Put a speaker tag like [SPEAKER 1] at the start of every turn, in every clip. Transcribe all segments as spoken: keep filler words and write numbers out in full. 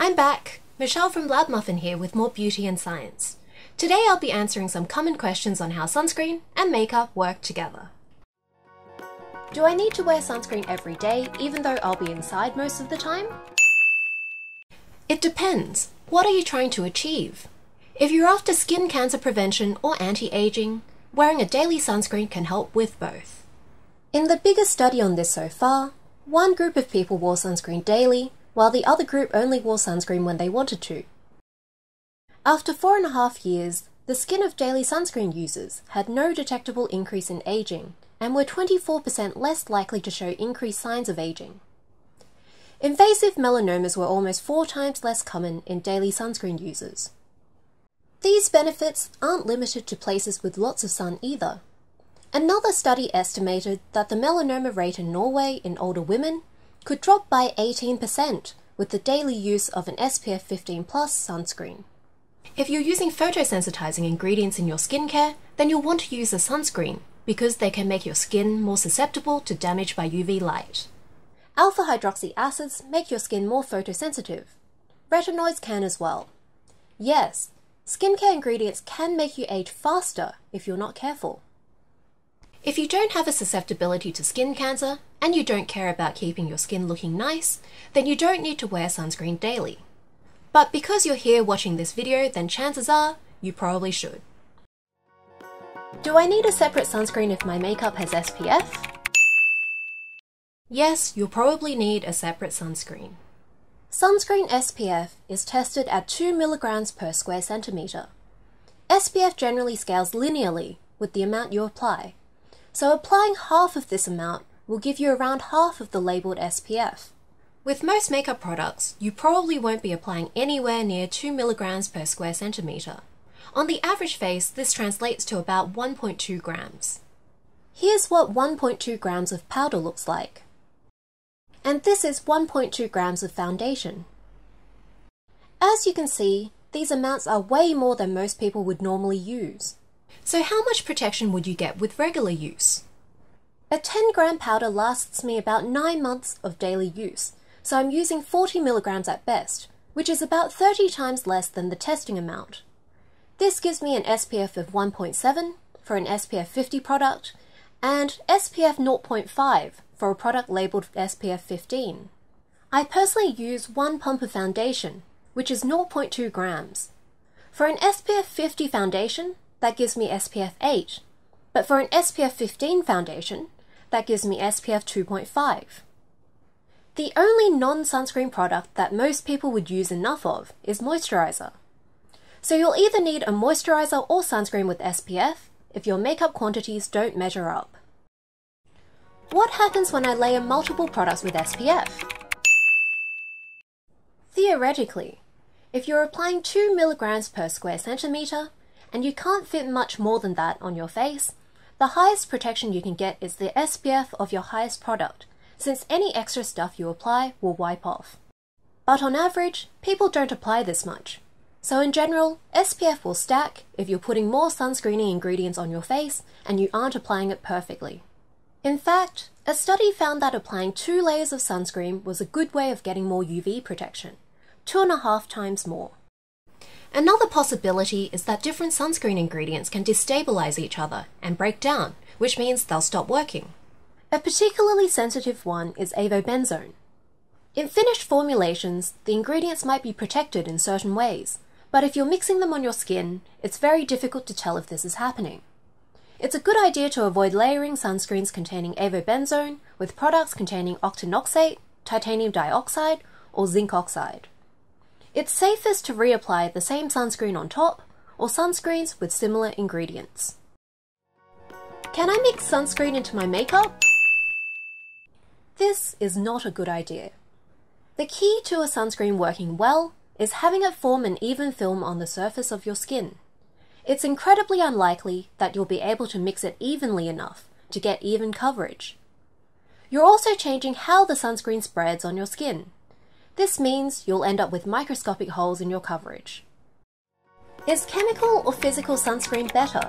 [SPEAKER 1] I'm back! Michelle from Lab Muffin here with more beauty and science. Today I'll be answering some common questions on how sunscreen and makeup work together. Do I need to wear sunscreen every day, even though I'll be inside most of the time? It depends. What are you trying to achieve? If you're after skin cancer prevention or anti-aging, wearing a daily sunscreen can help with both. In the biggest study on this so far, one group of people wore sunscreen daily, while the other group only wore sunscreen when they wanted to. After four and a half years, the skin of daily sunscreen users had no detectable increase in aging and were twenty-four percent less likely to show increased signs of aging. Invasive melanomas were almost four times less common in daily sunscreen users. These benefits aren't limited to places with lots of sun either. Another study estimated that the melanoma rate in Norway in older women could drop by eighteen percent with the daily use of an S P F fifteen plus sunscreen. If you're using photosensitizing ingredients in your skincare, then you'll want to use a sunscreen because they can make your skin more susceptible to damage by U V light. Alpha hydroxy acids make your skin more photosensitive. Retinoids can as well. Yes, skincare ingredients can make you age faster if you're not careful. If you don't have a susceptibility to skin cancer, and you don't care about keeping your skin looking nice, then you don't need to wear sunscreen daily. But because you're here watching this video, then chances are you probably should. Do I need a separate sunscreen if my makeup has S P F? Yes, you'll probably need a separate sunscreen. Sunscreen S P F is tested at two milligrams per square centimeter. S P F generally scales linearly with the amount you apply, so applying half of this amount will give you around half of the labelled S P F. With most makeup products, you probably won't be applying anywhere near two milligrams per square centimeter. On the average face, this translates to about one point two grams. Here's what one point two grams of powder looks like. And this is one point two grams of foundation. As you can see, these amounts are way more than most people would normally use. So how much protection would you get with regular use? A ten gram powder lasts me about nine months of daily use, so I'm using forty milligrams at best, which is about thirty times less than the testing amount. This gives me an S P F of one point seven for an S P F fifty product, and S P F zero point five for a product labelled S P F fifteen. I personally use one pump of foundation, which is zero point two grams. For an S P F fifty foundation, that gives me S P F eight, but for an S P F fifteen foundation, that gives me S P F two point five. The only non-sunscreen product that most people would use enough of is moisturizer. So you'll either need a moisturizer or sunscreen with S P F if your makeup quantities don't measure up. What happens when I layer multiple products with S P F? Theoretically, if you're applying two milligrams per square centimeter and you can't fit much more than that on your face, the highest protection you can get is the S P F of your highest product, since any extra stuff you apply will wipe off. But on average, people don't apply this much. So in general, S P F will stack if you're putting more sunscreening ingredients on your face and you aren't applying it perfectly. In fact, a study found that applying two layers of sunscreen was a good way of getting more U V protection, two and a half times more. Another possibility is that different sunscreen ingredients can destabilize each other and break down, which means they'll stop working. A particularly sensitive one is avobenzone. In finished formulations, the ingredients might be protected in certain ways, but if you're mixing them on your skin, it's very difficult to tell if this is happening. It's a good idea to avoid layering sunscreens containing avobenzone with products containing octinoxate, titanium dioxide, or zinc oxide. It's safest to reapply the same sunscreen on top, or sunscreens with similar ingredients. Can I mix sunscreen into my makeup? This is not a good idea. The key to a sunscreen working well is having it form an even film on the surface of your skin. It's incredibly unlikely that you'll be able to mix it evenly enough to get even coverage. You're also changing how the sunscreen spreads on your skin. This means you'll end up with microscopic holes in your coverage. Is chemical or physical sunscreen better?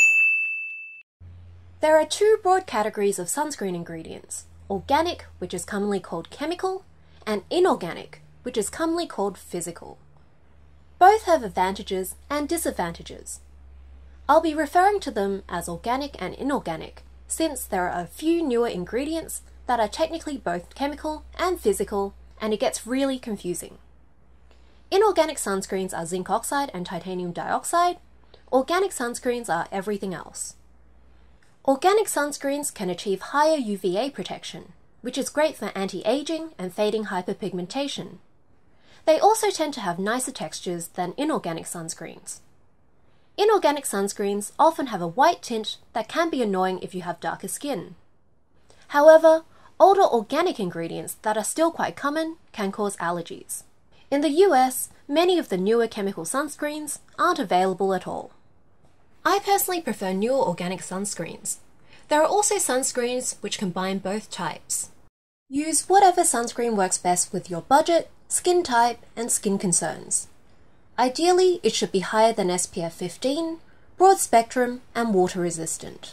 [SPEAKER 1] There are two broad categories of sunscreen ingredients: organic, which is commonly called chemical, and inorganic, which is commonly called physical. Both have advantages and disadvantages. I'll be referring to them as organic and inorganic, since there are a few newer ingredients that are technically both chemical and physical, and it gets really confusing. Inorganic sunscreens are zinc oxide and titanium dioxide. Organic sunscreens are everything else. Organic sunscreens can achieve higher U V A protection, which is great for anti-aging and fading hyperpigmentation. They also tend to have nicer textures than inorganic sunscreens. Inorganic sunscreens often have a white tint that can be annoying if you have darker skin. However, older organic ingredients that are still quite common can cause allergies. In the U S, many of the newer chemical sunscreens aren't available at all. I personally prefer newer organic sunscreens. There are also sunscreens which combine both types. Use whatever sunscreen works best with your budget, skin type, and skin concerns. Ideally, it should be higher than S P F fifteen, broad spectrum, and water resistant.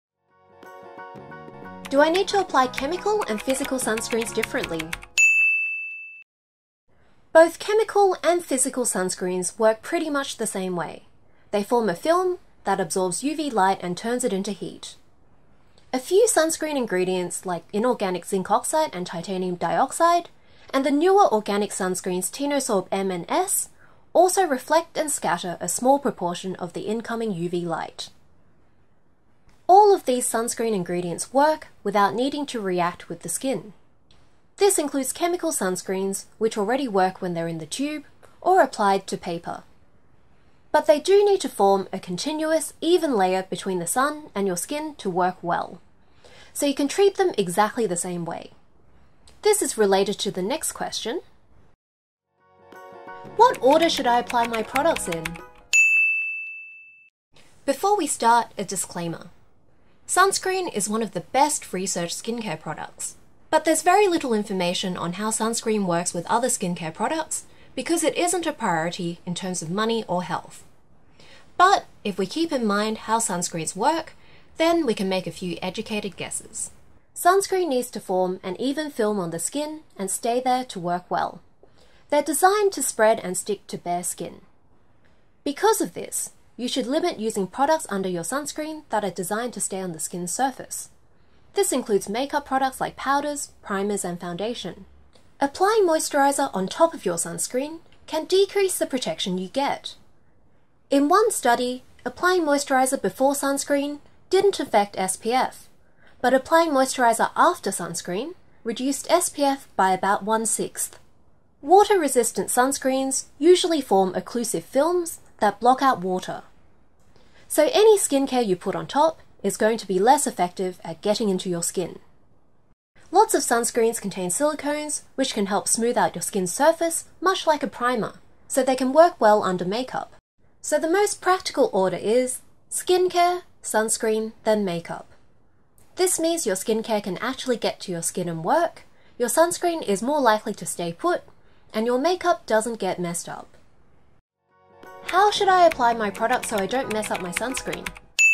[SPEAKER 1] Do I need to apply chemical and physical sunscreens differently? Both chemical and physical sunscreens work pretty much the same way. They form a film that absorbs U V light and turns it into heat. A few sunscreen ingredients like inorganic zinc oxide and titanium dioxide, and the newer organic sunscreens Tinosorb M and S, also reflect and scatter a small proportion of the incoming U V light. All of these sunscreen ingredients work without needing to react with the skin. This includes chemical sunscreens, which already work when they're in the tube or applied to paper. But they do need to form a continuous, even layer between the sun and your skin to work well. So you can treat them exactly the same way. This is related to the next question. What order should I apply my products in? Before we start, a disclaimer. Sunscreen is one of the best researched skincare products, but there's very little information on how sunscreen works with other skincare products because it isn't a priority in terms of money or health. But if we keep in mind how sunscreens work, then we can make a few educated guesses. Sunscreen needs to form an even film on the skin and stay there to work well. They're designed to spread and stick to bare skin. Because of this, you should limit using products under your sunscreen that are designed to stay on the skin's surface. This includes makeup products like powders, primers, and foundation. Applying moisturizer on top of your sunscreen can decrease the protection you get. In one study, applying moisturizer before sunscreen didn't affect S P F, but applying moisturizer after sunscreen reduced S P F by about one-sixth. Water-resistant sunscreens usually form occlusive films that block out water. So any skincare you put on top is going to be less effective at getting into your skin. Lots of sunscreens contain silicones, which can help smooth out your skin's surface, much like a primer, so they can work well under makeup. So the most practical order is skincare, sunscreen, then makeup. This means your skincare can actually get to your skin and work, your sunscreen is more likely to stay put, and your makeup doesn't get messed up. How should I apply my product so I don't mess up my sunscreen?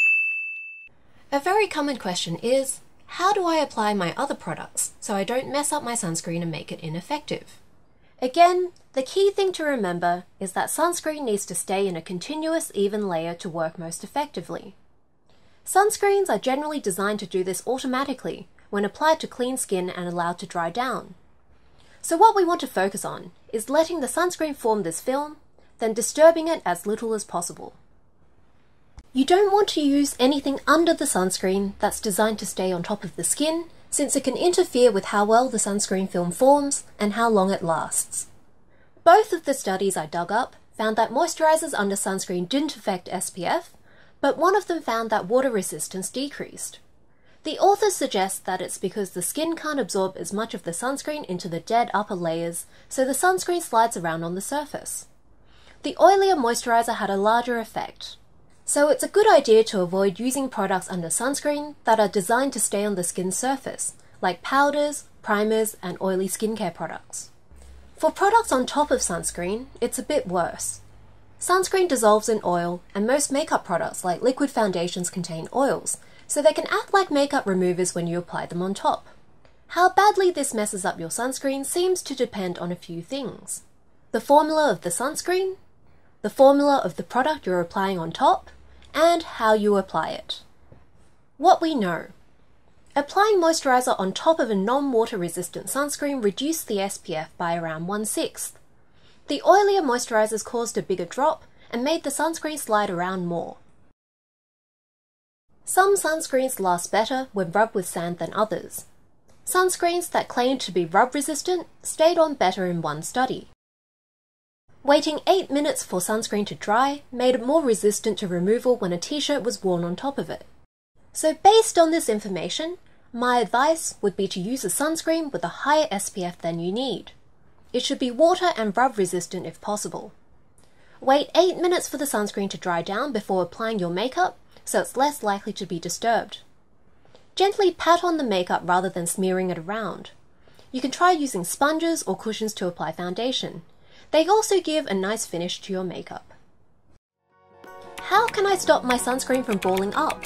[SPEAKER 1] A very common question is, how do I apply my other products so I don't mess up my sunscreen and make it ineffective? Again, the key thing to remember is that sunscreen needs to stay in a continuous, even layer to work most effectively. Sunscreens are generally designed to do this automatically when applied to clean skin and allowed to dry down. So what we want to focus on is letting the sunscreen form this film, then disturbing it as little as possible. You don't want to use anything under the sunscreen that's designed to stay on top of the skin, since it can interfere with how well the sunscreen film forms and how long it lasts. Both of the studies I dug up found that moisturizers under sunscreen didn't affect S P F, but one of them found that water resistance decreased. The authors suggest that it's because the skin can't absorb as much of the sunscreen into the dead upper layers, so the sunscreen slides around on the surface. The oilier moisturizer had a larger effect. So it's a good idea to avoid using products under sunscreen that are designed to stay on the skin's surface, like powders, primers, and oily skincare products. For products on top of sunscreen, it's a bit worse. Sunscreen dissolves in oil, and most makeup products like liquid foundations contain oils, so they can act like makeup removers when you apply them on top. How badly this messes up your sunscreen seems to depend on a few things. The formula of the sunscreen, the formula of the product you're applying on top, and how you apply it. What we know. Applying moisturizer on top of a non-water resistant sunscreen reduced the S P F by around one-sixth. The oilier moisturizers caused a bigger drop and made the sunscreen slide around more. Some sunscreens last better when rubbed with sand than others. Sunscreens that claimed to be rub resistant stayed on better in one study. Waiting eight minutes for sunscreen to dry made it more resistant to removal when a t-shirt was worn on top of it. So based on this information, my advice would be to use a sunscreen with a higher S P F than you need. It should be water and rub resistant if possible. Wait eight minutes for the sunscreen to dry down before applying your makeup so it's less likely to be disturbed. Gently pat on the makeup rather than smearing it around. You can try using sponges or cushions to apply foundation. They also give a nice finish to your makeup. How can I stop my sunscreen from balling up?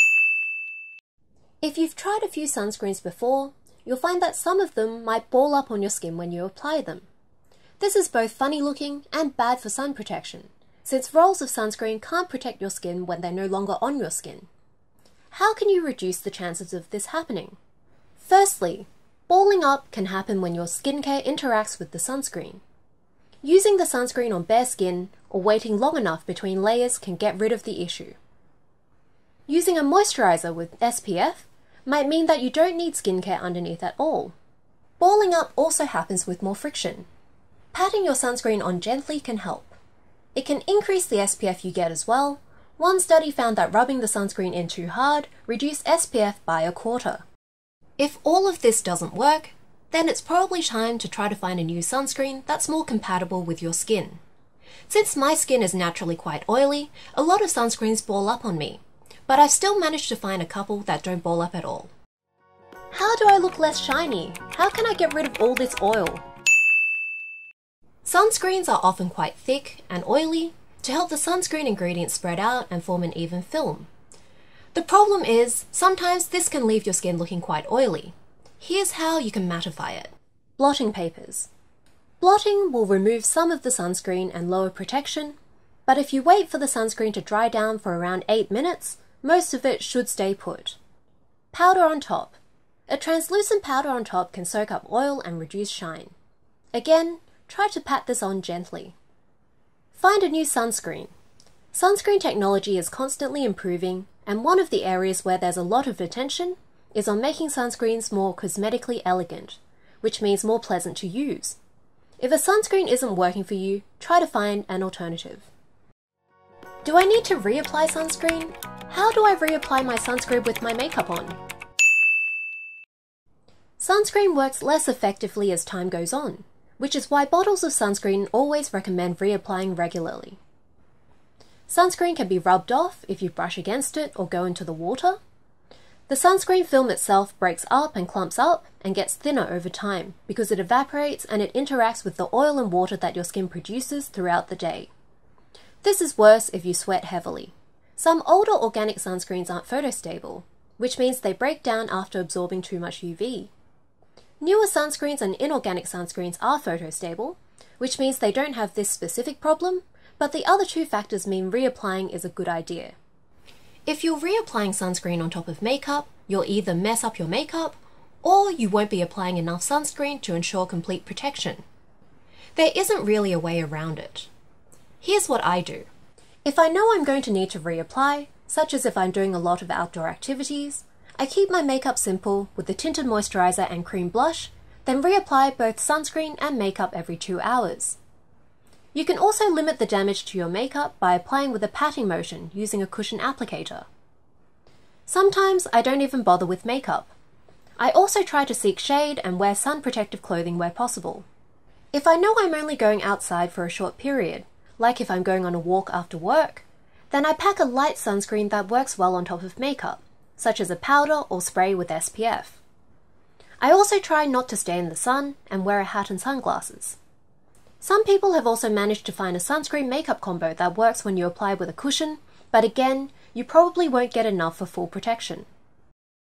[SPEAKER 1] If you've tried a few sunscreens before, you'll find that some of them might ball up on your skin when you apply them. This is both funny looking and bad for sun protection, since rolls of sunscreen can't protect your skin when they're no longer on your skin. How can you reduce the chances of this happening? Firstly, balling up can happen when your skincare interacts with the sunscreen. Using the sunscreen on bare skin or waiting long enough between layers can get rid of the issue. Using a moisturizer with S P F might mean that you don't need skincare underneath at all. Balling up also happens with more friction. Patting your sunscreen on gently can help. It can increase the S P F you get as well. One study found that rubbing the sunscreen in too hard reduced S P F by a quarter. If all of this doesn't work, then it's probably time to try to find a new sunscreen that's more compatible with your skin. Since my skin is naturally quite oily, a lot of sunscreens ball up on me, but I've still managed to find a couple that don't ball up at all. How do I look less shiny? How can I get rid of all this oil? Sunscreens are often quite thick and oily to help the sunscreen ingredients spread out and form an even film. The problem is, sometimes this can leave your skin looking quite oily. Here's how you can mattify it. Blotting papers. Blotting will remove some of the sunscreen and lower protection, but if you wait for the sunscreen to dry down for around eight minutes, most of it should stay put. Powder on top. A translucent powder on top can soak up oil and reduce shine. Again, try to pat this on gently. Find a new sunscreen. Sunscreen technology is constantly improving, and one of the areas where there's a lot of attention is on making sunscreens more cosmetically elegant, which means more pleasant to use. If a sunscreen isn't working for you, try to find an alternative. Do I need to reapply sunscreen? How do I reapply my sunscreen with my makeup on? Sunscreen works less effectively as time goes on, which is why bottles of sunscreen always recommend reapplying regularly. Sunscreen can be rubbed off if you brush against it or go into the water. The sunscreen film itself breaks up and clumps up and gets thinner over time because it evaporates and it interacts with the oil and water that your skin produces throughout the day. This is worse if you sweat heavily. Some older organic sunscreens aren't photostable, which means they break down after absorbing too much U V. Newer sunscreens and inorganic sunscreens are photostable, which means they don't have this specific problem, but the other two factors mean reapplying is a good idea. If you're reapplying sunscreen on top of makeup, you'll either mess up your makeup, or you won't be applying enough sunscreen to ensure complete protection. There isn't really a way around it. Here's what I do. If I know I'm going to need to reapply, such as if I'm doing a lot of outdoor activities, I keep my makeup simple with the tinted moisturizer and cream blush, then reapply both sunscreen and makeup every two hours. You can also limit the damage to your makeup by applying with a patting motion using a cushion applicator. Sometimes I don't even bother with makeup. I also try to seek shade and wear sun protective clothing where possible. If I know I'm only going outside for a short period, like if I'm going on a walk after work, then I pack a light sunscreen that works well on top of makeup, such as a powder or spray with S P F. I also try not to stay in the sun and wear a hat and sunglasses. Some people have also managed to find a sunscreen makeup combo that works when you apply with a cushion, but again, you probably won't get enough for full protection.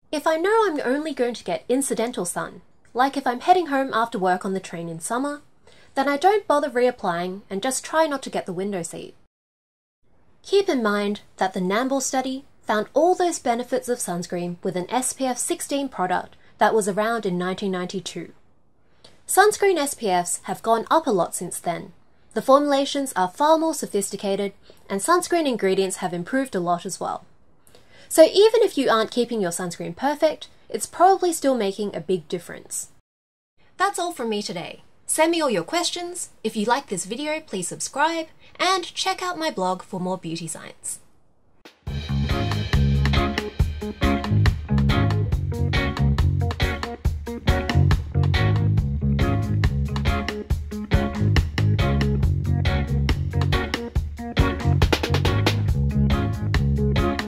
[SPEAKER 1] If I know I'm only going to get incidental sun, like if I'm heading home after work on the train in summer, then I don't bother reapplying and just try not to get the window seat. Keep in mind that the NAMBLE study found all those benefits of sunscreen with an S P F sixteen product that was around in nineteen ninety-two. Sunscreen S P Fs have gone up a lot since then. The formulations are far more sophisticated, and sunscreen ingredients have improved a lot as well. So even if you aren't keeping your sunscreen perfect, it's probably still making a big difference. That's all from me today. Send me all your questions. If you like this video, please subscribe and check out my blog for more beauty science.